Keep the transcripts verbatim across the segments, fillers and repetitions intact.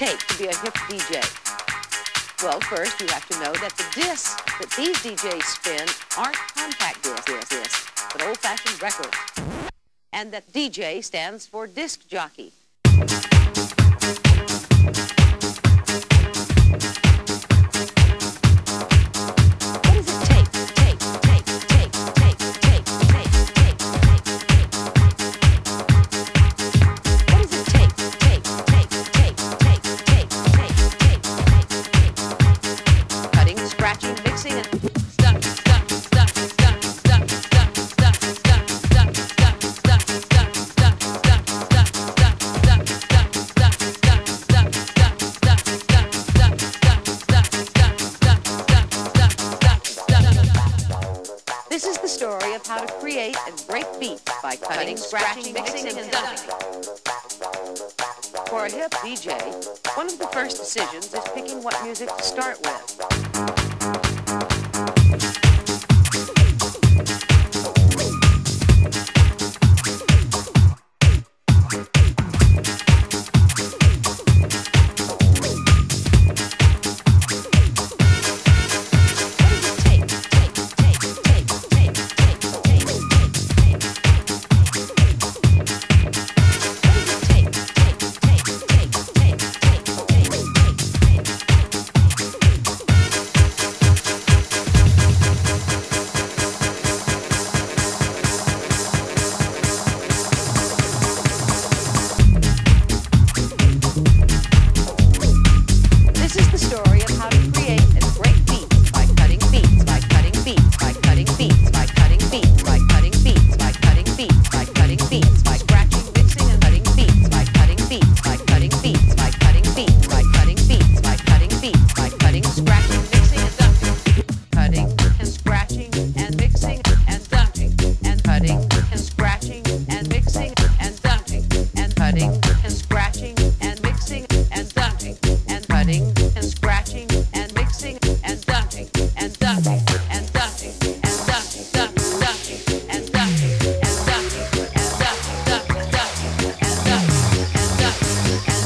take to be a hip D J? Well, first you have to know that the discs that these D Js spin aren't compact discs, discs, discs, but old-fashioned records. And that D J stands for disc jockey. This is the story of how to create and break beats by cutting, scratching, mixing, and dumping. For a hip D J, one of the first decisions is picking what music to start with.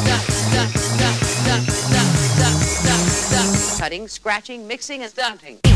Cutting, scratching, mixing, and dumping.